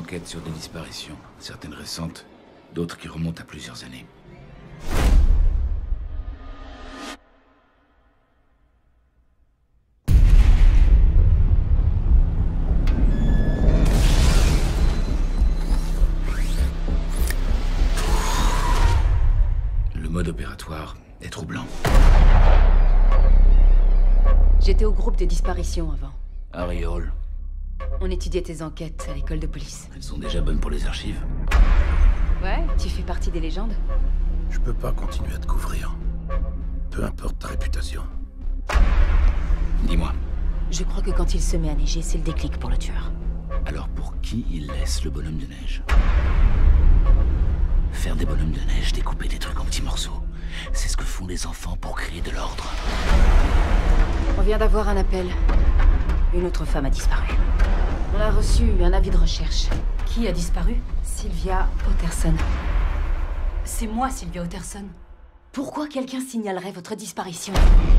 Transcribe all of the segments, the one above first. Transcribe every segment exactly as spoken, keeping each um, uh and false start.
enquête sur des disparitions, certaines récentes, d'autres qui remontent à plusieurs années. Le mode opératoire est troublant. J'étais au groupe des disparitions avant. Harry Hall, On étudiait tes enquêtes à l'école de police. elles sont déjà bonnes pour les archives. Ouais, tu fais partie des légendes? Je peux pas continuer à te couvrir. Peu importe ta réputation. Dis-moi, Je crois que quand il se met à neiger, c'est le déclic pour le tueur. alors pour qui il laisse le bonhomme de neige? Faire des bonhommes de neige, découper des trucs en petits morceaux. C'est ce que font les enfants pour créer de l'ordre. On vient d'avoir un appel. Une autre femme a disparu. On a reçu un avis de recherche. Qui a disparu? Sylvia Otterson. C'est moi, Sylvia Otterson. Pourquoi quelqu'un signalerait votre disparition?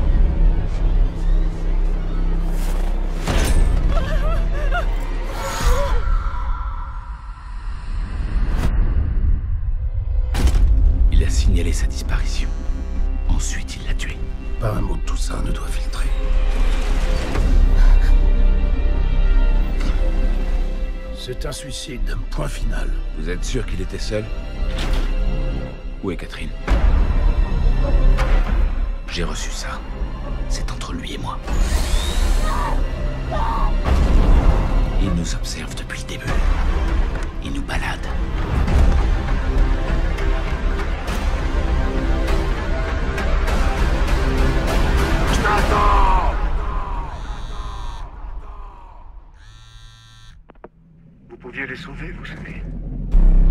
Il a signalé sa disparition. Ensuite, il l'a tué. Pas un mot de tout ça ne doit filtrer. C'est un suicide, point final. Vous êtes sûr qu'il était seul? Où est Catherine? J'ai reçu ça. C'est entre lui et moi. Il nous observe depuis le début. Il nous balade. Vous pouviez les sauver, vous savez.